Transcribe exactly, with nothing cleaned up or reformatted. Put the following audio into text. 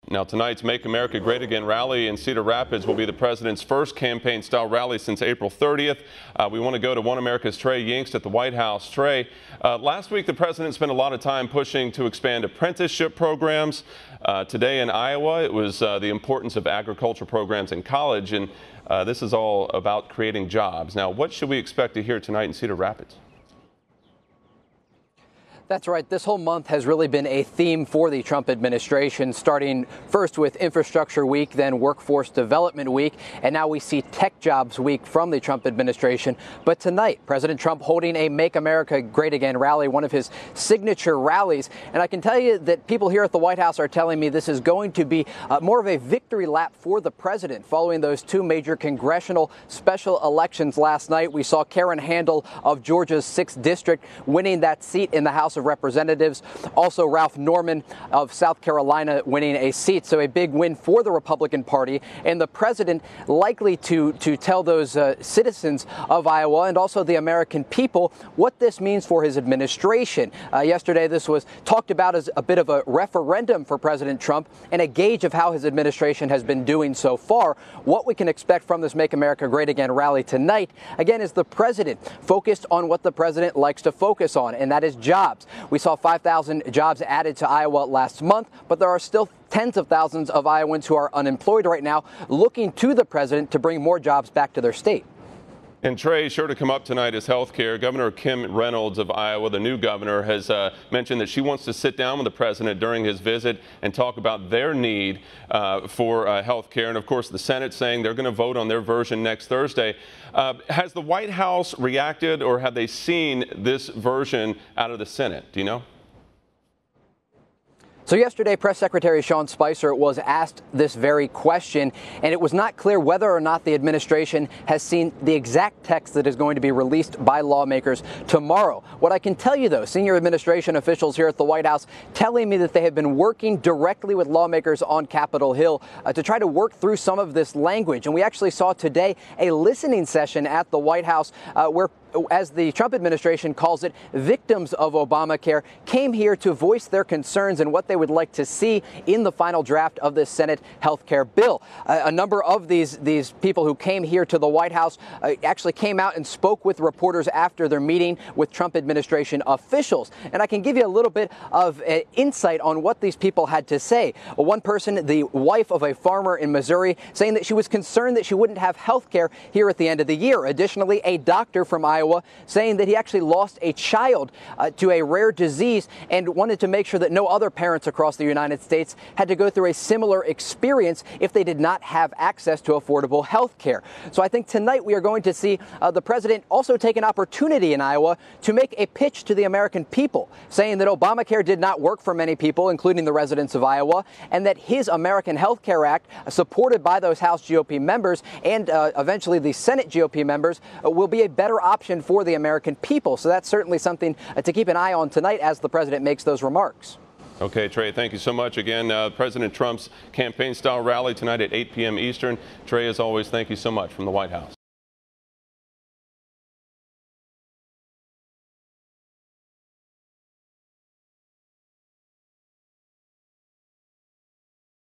Now, tonight's Make America Great Again rally in Cedar Rapids will be the president's first campaign-style rally since April thirtieth. Uh, we want to go to One America's Trey Yingst at the White House. Trey, uh, last week the president spent a lot of time pushing to expand apprenticeship programs. Uh, today in Iowa, it was uh, the importance of agriculture programs in college, and uh, this is all about creating jobs. Now, what should we expect to hear tonight in Cedar Rapids? That's right. This whole month has really been a theme for the Trump administration, starting first with Infrastructure Week, then Workforce Development Week, and now we see Tech Jobs Week from the Trump administration. But tonight, President Trump holding a Make America Great Again rally, one of his signature rallies. And I can tell you that people here at the White House are telling me this is going to be uh, more of a victory lap for the president following those two major congressional special elections last night. We saw Karen Handel of Georgia's sixth District winning that seat in the House of Representatives. Also, Ralph Norman of South Carolina winning a seat. So a big win for the Republican Party, and the president likely to to tell those uh, citizens of Iowa and also the American people what this means for his administration. Uh, yesterday, this was talked about as a bit of a referendum for President Trump and a gauge of how his administration has been doing so far. What we can expect from this Make America Great Again rally tonight, again, is the president focused on what the president likes to focus on, and that is jobs. We saw five thousand jobs added to Iowa last month, but there are still tens of thousands of Iowans who are unemployed right now, looking to the president to bring more jobs back to their state. And Trey, sure to come up tonight is health care. Governor Kim Reynolds of Iowa, the new governor, has uh, mentioned that she wants to sit down with the president during his visit and talk about their need uh, for uh, health care. And of course, the Senate saying they're going to vote on their version next Thursday. Uh, has the White House reacted, or have they seen this version out of the Senate? Do you know? So yesterday, Press Secretary Sean Spicer was asked this very question, and it was not clear whether or not the administration has seen the exact text that is going to be released by lawmakers tomorrow. What I can tell you, though, senior administration officials here at the White House telling me that they have been working directly with lawmakers on Capitol Hill uh, to try to work through some of this language. And we actually saw today a listening session at the White House uh, where, as the Trump administration calls it, victims of Obamacare came here to voice their concerns and what they would like to see in the final draft of this Senate health care bill. Uh, a number of these these people who came here to the White House uh, actually came out and spoke with reporters after their meeting with Trump administration officials. And I can give you a little bit of uh, insight on what these people had to say. Uh, one person, the wife of a farmer in Missouri, saying that she was concerned that she wouldn't have health care here at the end of the year. Additionally, a doctor from Iowa saying that he actually lost a child uh, to a rare disease and wanted to make sure that no other parents across the United States had to go through a similar experience if they did not have access to affordable health care. So I think tonight we are going to see uh, the president also take an opportunity in Iowa to make a pitch to the American people, saying that Obamacare did not work for many people, including the residents of Iowa, and that his American Health Care Act, uh, supported by those House G O P members and uh, eventually the Senate G O P members, uh, will be a better option for the American people. So that's certainly something uh, to keep an eye on tonight as the president makes those remarks. Okay, Trey, thank you so much. Again, uh, President Trump's campaign-style rally tonight at eight p m Eastern. Trey, as always, thank you so much from the White House.